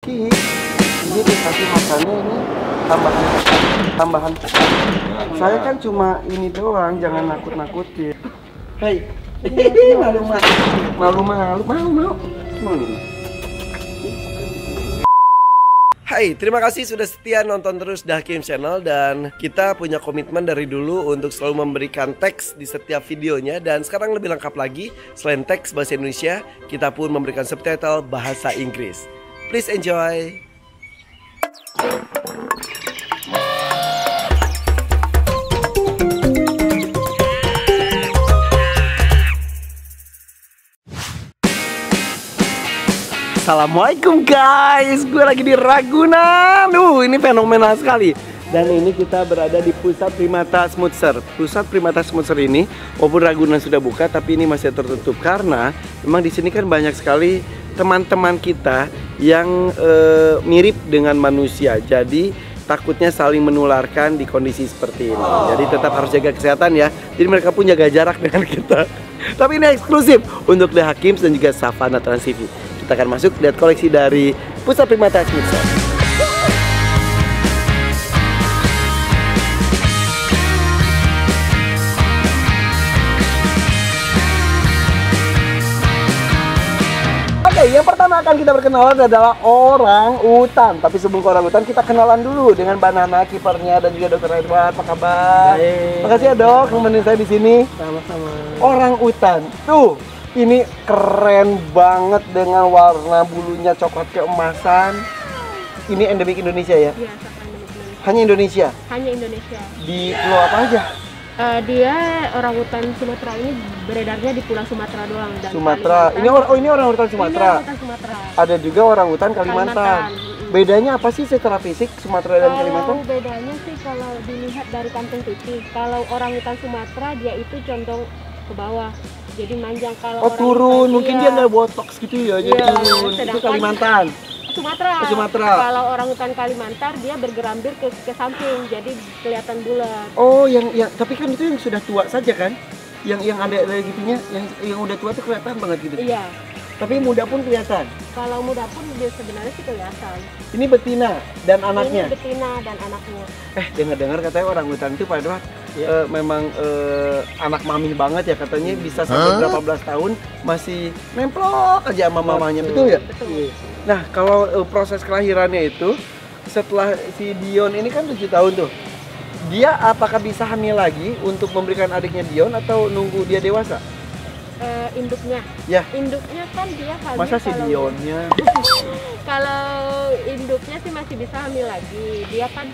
Ini dikasih makannya ini tambahan. Saya kan cuma ini doang, jangan nakut-nakutin. Hei, malu. Hai, terima kasih sudah setia nonton terus The Hakim Channel. Dan kita punya komitmen dari dulu untuk selalu memberikan teks di setiap videonya. Dan sekarang lebih lengkap lagi, selain teks bahasa Indonesia, kita pun memberikan subtitle bahasa Inggris. Please enjoy. Assalamualaikum guys, gue lagi di Ragunan. Ini fenomenal sekali. Dan ini kita berada di Pusat Primata Smutser. Pusat Primata Smutser ini, walaupun Ragunan sudah buka, tapi ini masih tertutup karena memang di sini kan banyak sekali teman-teman kita yang mirip dengan manusia. Jadi takutnya saling menularkan di kondisi seperti ini. Jadi tetap harus jaga kesehatan ya. Jadi mereka pun jaga jarak dengan kita. Tapi ini eksklusif untuk The Hakims dan juga Savana Trans TV. Kita akan masuk lihat koleksi dari Pusat Primata Smutser. Oke, yang pertama akan kita berkenalan adalah orang utan. Tapi sebelum ke orang utan, kita kenalan dulu dengan Banana, kipernya, dan juga Dr. Edward. Apa kabar? Baik. Makasih ya dok, nemenin saya di sini. Sama-sama. Orang utan, tuh. Ini keren banget dengan warna bulunya coklat keemasan. Ini endemik Indonesia ya? Iya, saka endemik Indonesia. Hanya Indonesia? Hanya Indonesia. Di pulau apa aja? Dia orangutan Sumatera ini beredarnya di Pulau Sumatera doang. Dan Sumatera. Kalimantan. Ini orangutan Sumatera. Ini orangutan Sumatera. Ada juga orangutan Kalimantan. Bedanya apa sih secara fisik Sumatera dan Kalimantan? Kalau bedanya sih kalau dilihat dari kantung pipih. Kalau orangutan Sumatera dia itu condong ke bawah. Jadi manjang. Kalau turun, mungkin dia nggak botox gitu ya, jadi turun. Itu Kalimantan. Sumatera. Sumatera. Kalau orangutan Kalimantan dia bergerambir ke samping, jadi kelihatan bulat. Oh, yang tapi kan itu yang sudah tua saja kan? Yang ada gitunya, yang udah tua tuh kelihatan banget gitu. Iya. Tapi muda pun kelihatan. Kalau muda pun dia sebenarnya sih kelihatan. Ini betina dan anaknya. Ini betina dan anaknya. Dengar-dengar katanya orangutan itu Pak Edward memang anak mami banget ya, katanya bisa sampai berapa belas tahun masih nemplok aja sama mamanya. Betul ya? Betul. Nah, kalau proses kelahirannya itu setelah si Dion ini kan 7 tahun tuh. Dia apakah bisa hamil lagi untuk memberikan adiknya Dion atau nunggu dia dewasa? Induknya. Ya. Induknya kan dia hamil. Masa si Dionnya? Kalau induknya sih masih bisa hamil lagi. Dia kan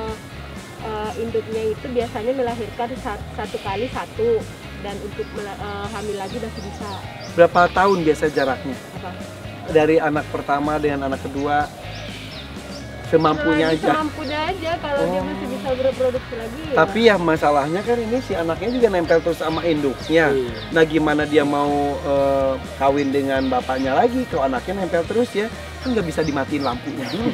induknya itu biasanya melahirkan satu kali satu, dan untuk hamil lagi masih bisa. Berapa tahun biasa jaraknya? Apa? Dari anak pertama dengan anak kedua? Semampunya aja. Semampunya aja kalau dia masih bisa bereproduksi lagi. Tapi ya masalahnya kan ini si anaknya juga nempel terus sama induknya. Nah, gimana dia mau kawin dengan bapaknya lagi kalau anaknya nempel terus ya? Kan nggak bisa dimatiin lampunya dulu.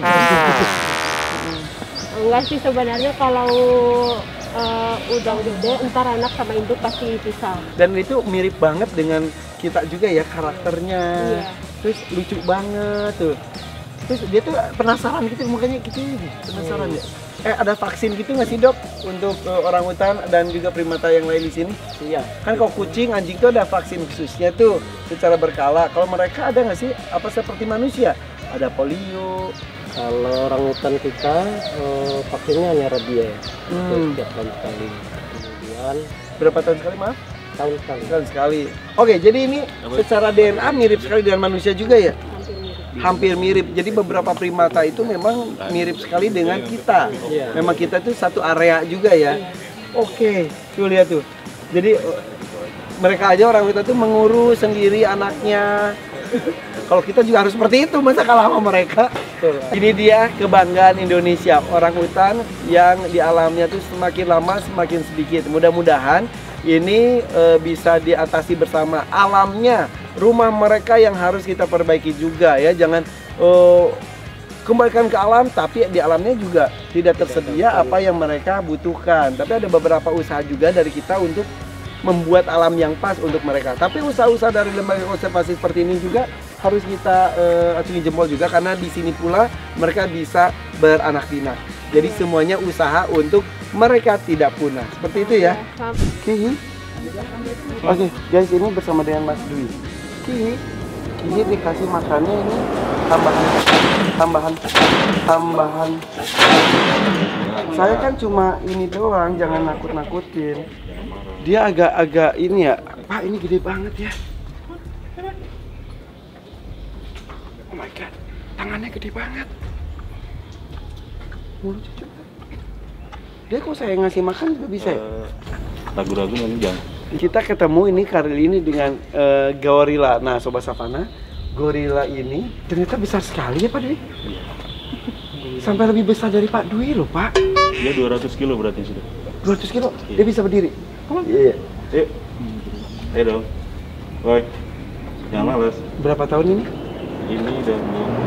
Enggak sih sebenarnya, kalau udah gede ntar anak sama induk pasti pisah. Dan itu mirip banget dengan kita juga ya karakternya. Iya. Terus lucu banget tuh. Terus dia tuh penasaran gitu, mukanya gitu, penasaran ya. Ada vaksin gitu nggak sih dok untuk orangutan dan juga primata yang lain di sini? Iya. Kan kalau kucing, anjing tuh ada vaksin khususnya tuh secara berkala. Kalau mereka ada nggak sih? Apa seperti manusia? Ada polio? Kalau orangutan kita vaksinnya hanya rabies, setiap tahun sekali. Kemudian Berapa tahun sekali maaf? tahun sekali. Tahun sekali. Oke, jadi ini secara DNA mirip sekali dengan manusia juga ya? Hampir mirip. Jadi beberapa primata itu memang mirip sekali dengan kita. Memang kita tuh satu area juga ya. Oke, tuh lihat tuh. Jadi mereka aja orang kita tuh mengurus sendiri anaknya. Kalau kita juga harus seperti itu, masa kalah sama mereka? Ini dia kebanggaan Indonesia, orangutan yang di alamnya tuh semakin lama semakin sedikit. Mudah-mudahan ini bisa diatasi bersama alamnya. Rumah mereka yang harus kita perbaiki juga ya, jangan kembalikan ke alam tapi di alamnya juga tidak tersedia apa yang mereka butuhkan. Tapi ada beberapa usaha juga dari kita untuk membuat alam yang pas untuk mereka. Tapi usaha-usaha dari lembaga konservasi seperti ini juga harus kita acungi jempol juga karena di sini pula mereka bisa beranak pinak. Jadi semuanya usaha untuk mereka tidak punah. Seperti itu ya. Oke, guys, ini bersama dengan Mas Dwi. Ini dikasih makannya ini tambahan. Saya kan cuma ini doang, jangan nakut-nakutin. Dia agak-agak ini ya, Pak, ini gede banget ya. Oh my god, tangannya gede banget. Mulutnya juga. Dia kok saya ngasih makan juga bisa ya? Ragu-ragu nanti jangan. Kita ketemu ini kali ini dengan gorila. Nah, Sobat Savana, gorila ini ternyata besar sekali ya Pak Dwi. Sampai lebih besar dari Pak Dwi loh Pak. Dia 200 kilo beratnya sudah. 200 kilo? Dia bisa berdiri? Iya. Yuk. Ayo dong. Woi. Jangan malas. Berapa tahun ini? Ini udah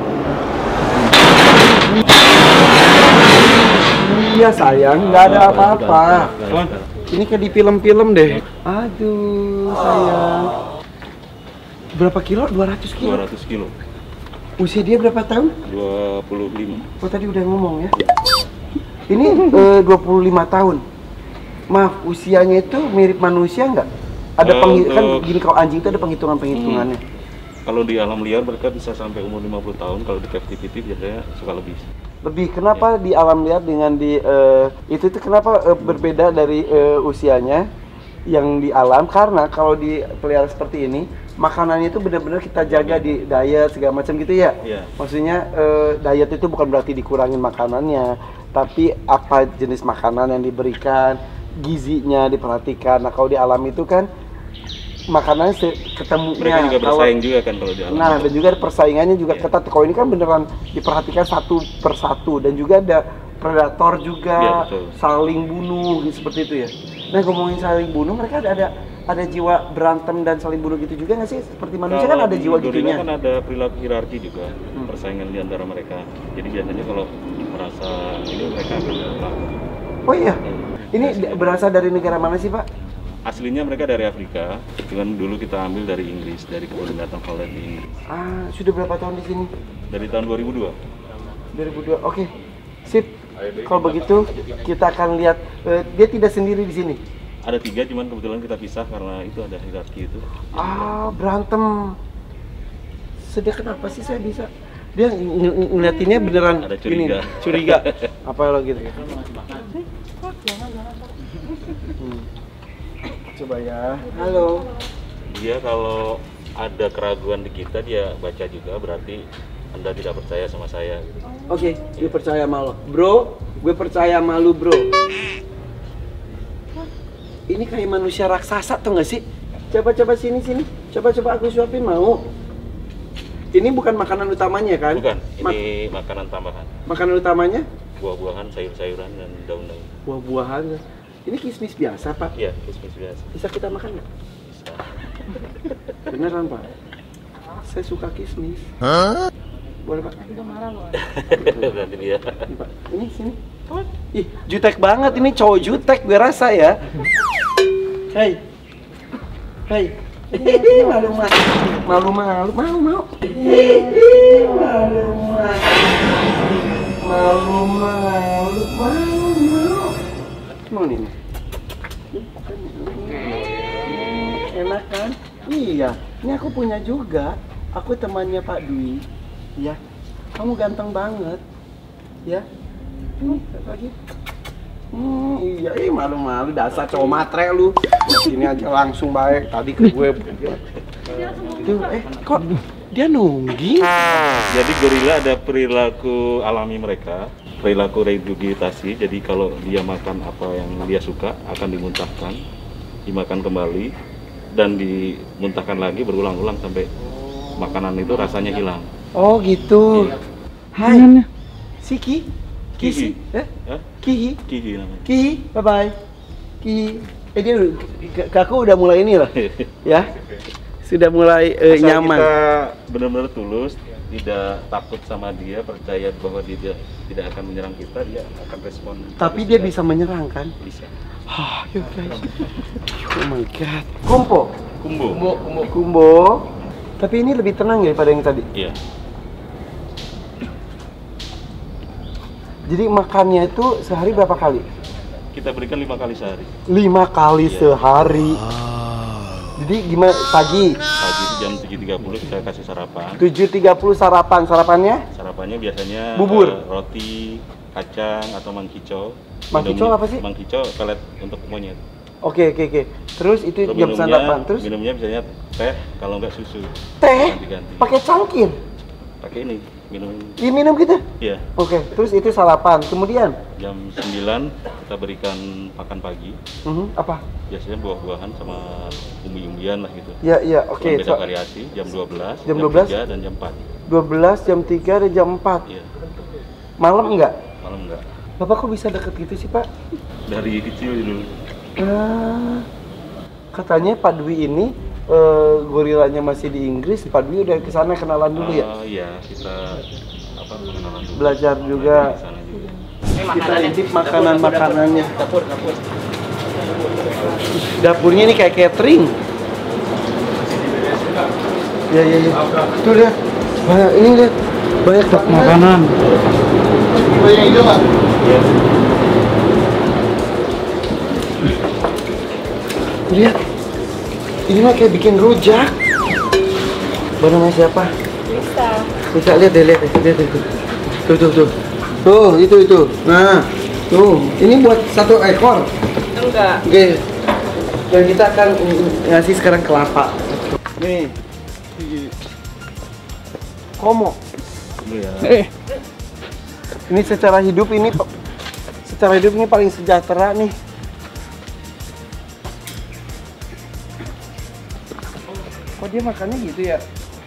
Iya sayang, nggak ada apa-apa. Ini kayak di film-film deh. Aduh sayang. Berapa kilo? 200 kilo? 200 kilo. Usia dia berapa tahun? 25. Oh tadi udah ngomong ya. Ini 25 tahun. Maaf, usianya itu mirip manusia nggak? Ada kan gini, kalau anjing itu ada penghitungannya. Kalau di alam liar mereka bisa sampai umur 50 tahun, kalau di captivity biasanya suka lebih. Kenapa di alam liar dengan di itu kenapa berbeda dari usianya yang di alam? Karena kalau dipelihara seperti ini, makanannya itu benar-benar kita jaga di diet segala macam gitu ya. Maksudnya diet itu bukan berarti dikurangin makanannya, tapi apa jenis makanan yang diberikan, gizinya diperhatikan. Nah kalau di alam itu kan makanannya ketemunya. Mereka juga bersaing juga kan kalau di alam. Nah, dan juga persaingannya juga ketat. Kalau ini kan beneran diperhatikan satu persatu dan juga ada predator juga, saling bunuh gitu, seperti itu ya. Nah, ngomongin saling bunuh, mereka ada jiwa berantem dan saling bunuh gitu juga nggak sih? Seperti manusia kan ada jiwa gitunya. Kan ada perilaku hierarki juga, persaingan di antara mereka. Jadi biasanya kalau merasa ini mereka akan berlaku. Oh iya, ini berasal dari negara mana sih Pak? Aslinya mereka dari Afrika, cuman dulu kita ambil dari Inggris, dari kebun binatang Holland di Inggris. Sudah berapa tahun di sini? Dari tahun 2002. 2002, oke. Sip. Kalau begitu kita akan lihat. Dia tidak sendiri di sini. Ada 3, cuman kebetulan kita pisah karena itu ada hierarki itu. Berantem. Sedih kenapa sih saya bisa? Dia ngeliatinnya beneran ada curiga. Ini, curiga. Apa lo gitu? Coba ya. Halo. Dia kalau ada keraguan di kita, dia baca juga, berarti Anda tidak percaya sama saya gitu. Oke, gue percaya sama lo. Bro, gue percaya sama lu, bro. Ini kayak manusia raksasa tuh nggak sih? Coba sini. Coba aku suapin, mau. Ini bukan makanan utamanya kan? Bukan, ini makanan tambahan. Makanan utamanya? Buah-buahan, sayur-sayuran, dan daun-daun. Buah-buahan. Ini kismis biasa, Pak? Iya, kismis biasa. Bisa kita makan nggak? Bisa. Beneran, Pak? Saya suka kismis. Boleh, Pak? Udah marah loh. Berarti dia. Ini, Pak. Ini, sini. Ih, jutek banget. Ini cowok jutek, gue rasa ya. Hei. Malu. Mau nih. Enak kan? Iya, ini aku punya juga. Aku temannya Pak Dwi. Ya, kamu ganteng banget. Ya, ini lagi. Iya, malu-malu dasar cowok matre lu. Sini aja langsung baik. Tadi ke gue. Tuh, kok dia nungging? Jadi gorila ada perilaku alami mereka, perilaku regurgitasi. Jadi kalau dia makan apa yang dia suka akan dimuntahkan, dimakan kembali dan dimuntahkan lagi berulang-ulang sampai makanan itu rasanya hilang. Oh gitu. Hai. Siki. Kisi. Kihi namanya. Kihi, bye bye. Kihi. Dia kakak udah mulai ini loh. Ya. Sudah mulai nyaman. Kita benar-benar tulus, tidak takut sama dia, percaya bahwa dia tidak akan menyerang kita, dia akan respon. Tapi dia bisa menyerang kan? Bisa. Yuk guys. Oh my god. Kumbo. Tapi ini lebih tenang ya daripada yang tadi. Iya. Jadi makannya itu sehari berapa kali? Kita berikan 5 kali sehari. 5 kali sehari. Jadi gimana pagi? Pagi jam 7.30 kita kasih sarapan. 7.30 sarapan. Sarapannya? Sarapannya biasanya Bubur. Roti, kacang atau mangkicot. Mangkicot apa sih? Mangkicot pelet untuk monyet. Oke. Terus itu jam sarapan. Terus minumnya biasanya teh, kalau enggak susu. teh Ganti-ganti. pakai cangkir. Pakai ini, minum. Diminum gitu? Iya. Oke. Terus itu sarapan. Kemudian Jam 9 kita berikan makan pagi. apa? Biasanya buah-buahan sama umbi-umbian lah gitu. Ya, oke. Beda variasi, jam 12, Jam 12? 3 dan jam 4. 12, jam 3, dan jam 4. Iya. Malam enggak? Malam enggak. Bapak kok bisa deket gitu sih, Pak? Dari kecil dulu. Katanya Pak Dwi ini gorilanya masih di Inggris. Pak Dwi udah ke sana kenalan dulu ya? Iya, kita pengenalan dulu. Belajar juga. Di sana juga. Kita intip makanan-makanannya. Dapur. Dapurnya ini kayak catering. Ya. Tuh lihat. Banyak ini lihat. Banyak makanan. Banyak hijau, Pak. Lihat. Ini mah kayak bikin rujak. Bernama siapa? Bisa lihat itu. Tuh. Tuh, itu. Nah, tuh. Ini buat 1 ekor. Enggak. Oke. Dan kita akan ngasih sekarang kelapa. Nih. Komo. Iya. Ini secara hidup ini paling sejahtera nih. Kok dia makannya gitu ya?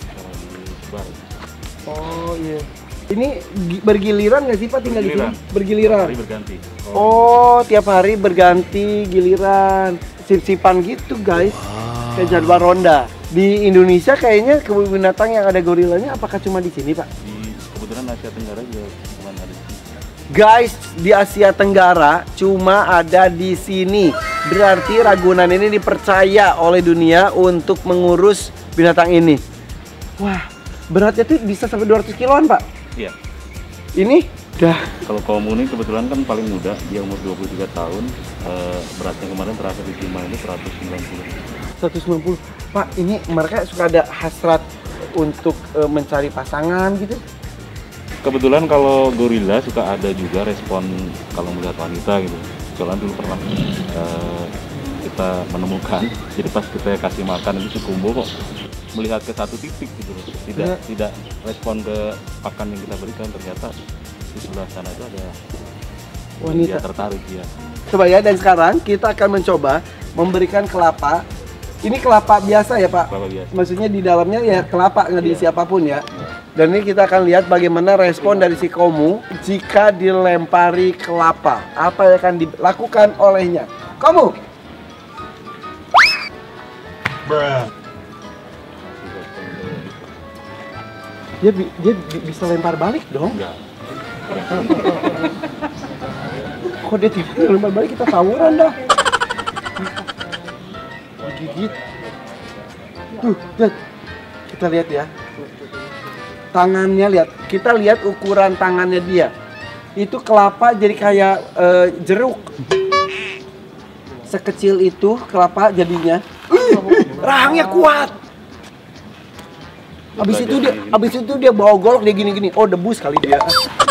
Oh iya. Ini bergiliran nggak sih Pak tinggal di sini? Bergiliran. Hari berganti. Oh, tiap hari berganti giliran. Sip-sipan gitu guys. Kayak jadwal ronda. Di Indonesia kayaknya kebun binatang yang ada gorilanya apakah cuma di sini Pak? Kebetulan Asia Tenggara juga cuma ada di sini. Guys, di Asia Tenggara cuma ada di sini. Berarti Ragunan ini dipercaya oleh dunia untuk mengurus binatang ini. Wah, beratnya tuh bisa sampai 200 kiloan, Pak. Iya. Ini dah. Kalau Komu ini kebetulan kan paling muda, dia umur 23 tahun. Beratnya kemarin terakhir di Lima ini 190. 190. Pak, ini mereka suka ada hasrat untuk mencari pasangan gitu. Kebetulan kalau gorila suka ada juga respon kalau melihat wanita gitu. Soalnya dulu pernah kita menemukan, jadi pas kita kasih makan itu si Kumbo kok melihat ke satu titik gitu loh. Tidak respon ke pakan yang kita berikan, ternyata di sebelah sana itu ada wanita. Dia tertarik ya. Coba ya, dan sekarang kita akan mencoba memberikan kelapa. Ini kelapa biasa ya Pak? Kelapa biasa. Maksudnya di dalamnya ya kelapa, nggak diisi apapun ya. Dan ini kita akan lihat bagaimana respon dari si Komu jika dilempari kelapa. Apa yang akan dilakukan olehnya? Komu! Dia bisa lempar balik dong? Enggak. Kok dia tiba lempar balik, kita tawuran dah. Gigit. Tuh, lihat. Kita lihat ya. Tangannya lihat. Kita lihat ukuran tangannya dia. Itu kelapa jadi kayak jeruk. Sekecil itu kelapa jadinya. Rahangnya kuat. Abis itu dia bawa golok dia gini-gini. Oh, debus kali dia.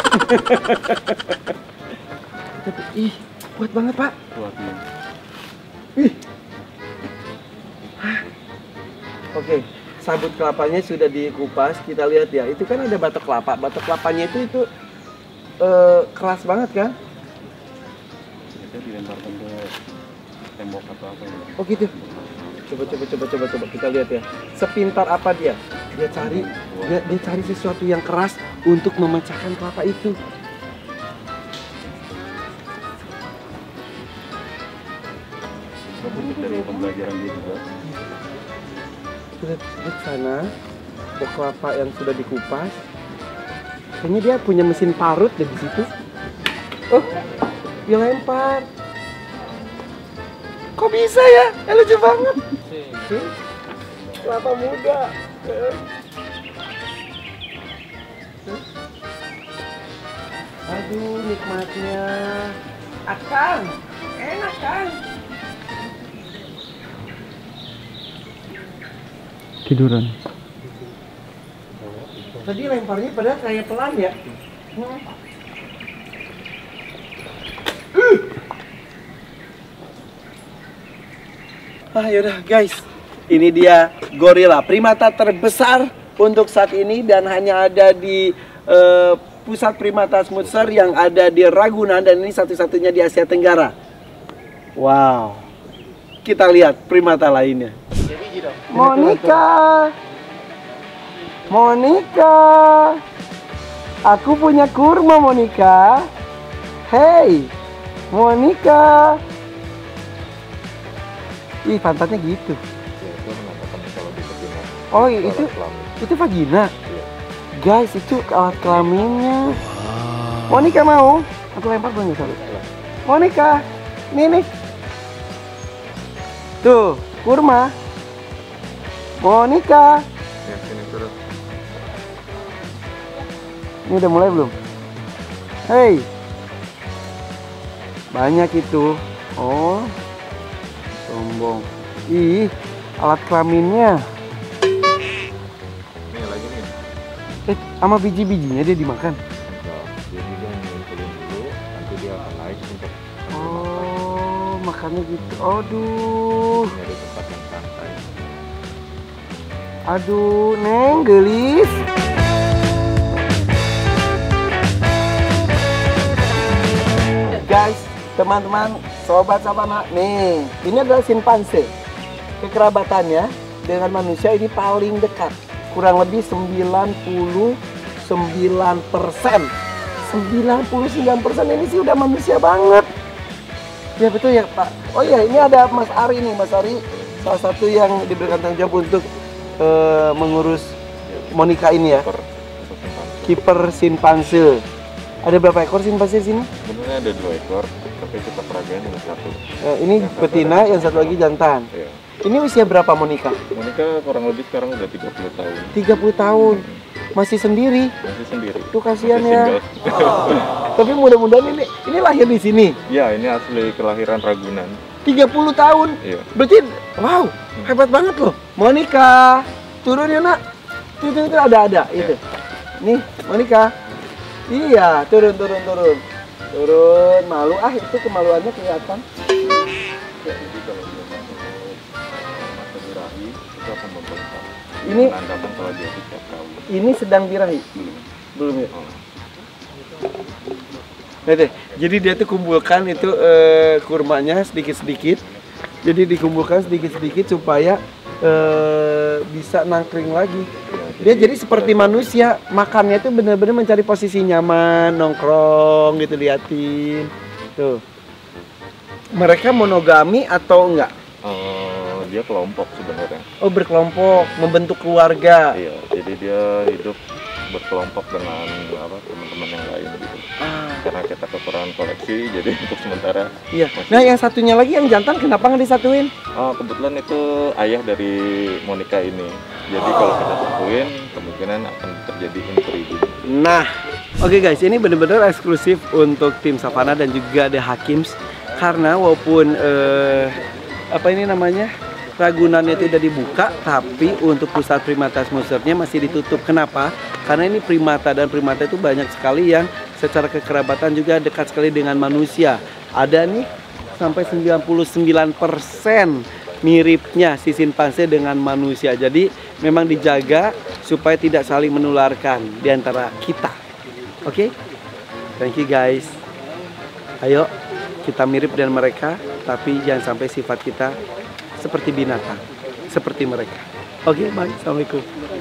Ih, kuat banget, Pak. Kuat nih. Ih. Oke, sabut kelapanya sudah dikupas. Kita lihat ya. Itu kan ada batok kelapa. Batok kelapanya itu keras banget kan? Kita dilemparkan ke tembok atau apa ya? Oh gitu. Coba kita lihat ya. Sepintar apa dia? Dia cari sesuatu yang keras untuk memecahkan kelapa itu. Dari pembelajaran dia juga. Lihat sana, pokok kelapa yang sudah dikupas. Kayaknya dia punya mesin parut deh di situ. Oh, dia lempar. Kok bisa ya? Lucu banget. Kelapa muda. Aduh, nikmatnya. Akang, enak kan? Tiduran. Tadi lemparnya padahal kayak pelan ya. Yaudah guys, ini dia gorila primata terbesar untuk saat ini dan hanya ada di pusat primata Smutser yang ada di Ragunan dan ini satu-satunya di Asia Tenggara. Wow, kita lihat primata lainnya. Monica, Monica, aku punya kurma Monica. Hey, Monica. Ih, pantatnya gitu. Oh, itu vagina. Guys, itu alat kelaminnya. Monica mau? Aku lempar belum ya, Monica, nih. Tuh, kurma. Monica. Ini udah mulai belum? Hey. Banyak itu. Oh. Sombong. Ih, alat kelaminnya. Nih lagi nih. Sama biji-bijinya dia dimakan. Jadi dia ngumpulin dulu, nanti dia akan naik untuk. Oh, makannya gitu. Aduh. Ini ada tempat yang santai. Aduh, Neng, gelis. Guys, teman-teman, sobat savana, nih, ini adalah simpanse. Kekerabatannya dengan manusia ini paling dekat. Kurang lebih 99%. 99% ini sih udah manusia banget. Ya betul ya Pak. Oh iya, ini ada Mas Ari nih. Mas Ari salah satu yang diberikan tanggung jawab untuk mengurus Monica ini ya. Kiper simpanse. Ada berapa ekor simpanse di sini? Sebenarnya ada 2 ekor, tapi kita peragain dengan 1. Ini betina, yang satu lagi jantan. Iya. Ini usia berapa Monica? Monica kurang lebih sekarang udah 30 tahun. 30 tahun. Masih sendiri. Masih sendiri. Tuh kasihan Masih ya. single. Tapi mudah-mudahan ini lahir di sini. Ya, ini asli kelahiran Ragunan. 30 tahun. Iya. Berarti wow, hebat banget loh. Monica, turun ya nak. Itu ada itu. Nih, Monica. Iya, turun. Turun, malu itu kemaluannya kelihatan. Jadi kalau dia masuk birahi, itu akan membengkak. Ini menandakan kalau dia tidak kawin. ini sedang birahi. Belum ya? Oh. Nah, deh. Jadi dia tuh kumpulkan itu kurmanya sedikit-sedikit. Jadi dikumpulkan sedikit-sedikit supaya bisa nangkring lagi. Dia jadi seperti manusia, makannya tuh benar-benar mencari posisi nyaman, nongkrong gitu, liatin. Tuh. Mereka monogami atau enggak? Dia kelompok sebenarnya. Oh, berkelompok, membentuk keluarga. Iya, jadi dia hidup berkelompok dengan teman-teman yang lain gitu. Karena kita kekurangan koleksi, jadi untuk sementara. Iya. Nah, yang satunya lagi yang jantan kenapa nggak disatuin? Kebetulan itu ayah dari Monica ini. Jadi kalau kita satuin, kemungkinan akan terjadi inbreeding. Nah, oke guys, ini benar-benar eksklusif untuk tim Savana dan juga The Hakims. Karena walaupun Ragunannya itu udah dibuka, tapi untuk pusat primata Smutsernya masih ditutup. Kenapa? Karena ini primata dan primata itu banyak sekali yang secara kekerabatan juga dekat sekali dengan manusia. Ada nih sampai 99% miripnya si simpanse dengan manusia. Jadi memang dijaga supaya tidak saling menularkan di antara kita. Oke? Thank you guys. Ayo kita mirip dengan mereka, tapi jangan sampai sifat kita seperti binatang, seperti mereka. Oke, bye. Assalamualaikum.